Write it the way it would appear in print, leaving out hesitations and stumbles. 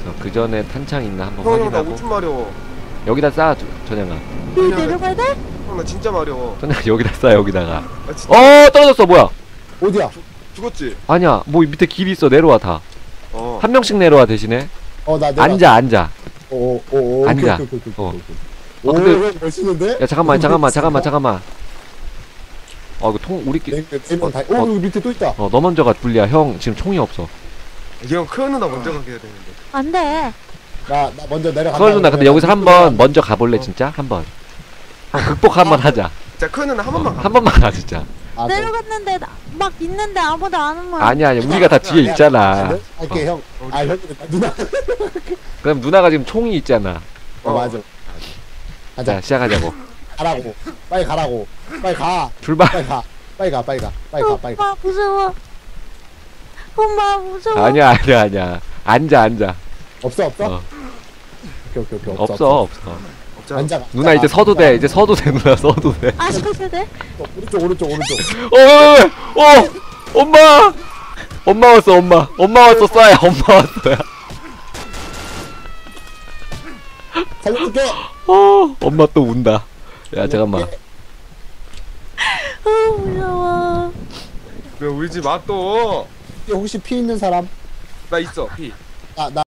그 전에 탄창 있나 한번 형, 나 확인하고. 오줌 마려워. 여기다 싸, 전향아. 여기 내려가야 돼? 형, 나 진짜 마려워. 전향아, 여기다 싸, 여기다가. 나 진짜 떨어졌어, 뭐야? 어디야? 죽었지? 아니야, 뭐 밑에 길이 있어, 내려와, 다. 어. 한 명씩 내려와, 대신에. 나 내가. 앉아. 오. 앉아. 오케이. 어, 오, 근데- 멋있는데? 야, 잠깐만. 이거 우리끼리. 여기 밑에 또 있다. 너 먼저 가, 불리야. 형, 지금 총이 없어. 형, 큰 누나 먼저 가게 해야 되는데. 안 돼. 나 먼저 내려간다. 서울 누나, 근데 여기서 한번 먼저 가볼래, 진짜? 한번. 극복 한번 하자. 자, 큰 누나 한 번만 가. 한 번만 가, 진짜. 내려갔는데 막 있는데 아무도 안 오면. 아니야, 우리가 다 뒤에 있잖아. 할게 형. 형 누나. 그럼 누나가 지금 총이 있잖아. 맞아. 자, 가자. 시작하자고. 가라고. 빨리 가라고. 빨리 가. 출발. 빨리 가. 엄마 무서워. 엄마 무서워. 아니야. 앉아. 없어. 어. 오케이. 없어. 없잖아. 앉아. 누나 이제 서도 돼. 누나 서도 돼. 아 저게 돼? 오른쪽. 엄마 왔어. 엄마 왔어, 쏴야. 엄마 왔어야. 살려줄게. 엄마 또 운다. 야, 잠깐만. 아 무서워. 왜 울지 마 또? 혹시 피 있는 사람? 나 있어, 피. 나